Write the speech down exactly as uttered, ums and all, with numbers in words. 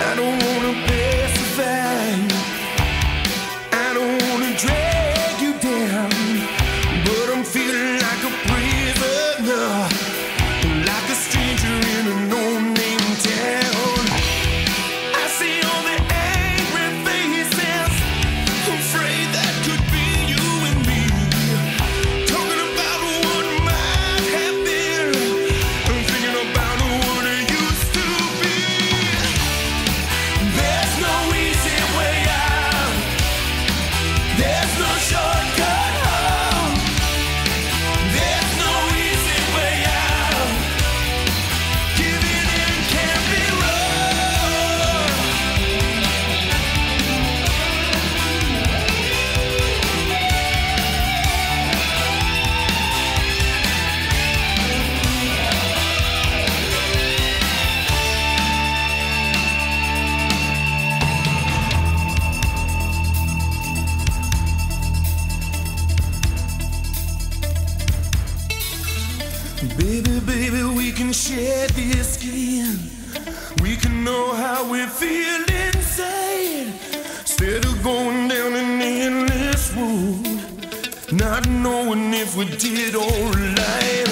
I don't wanna pacify you, I don't wanna drag you down, but I'm feeling like a prisoner, like a stranger in a no-name town. I see all the angry faces, afraid that could be you and me, talking about what might have been, and thinking about what it used to be. There's no easy way out, there's no shortcut home, there's no easy way out, giving in can't be wrong. Baby, baby, we can share this skin. We can know how we feel inside, instead of going down an endless road, not knowing if we did all right.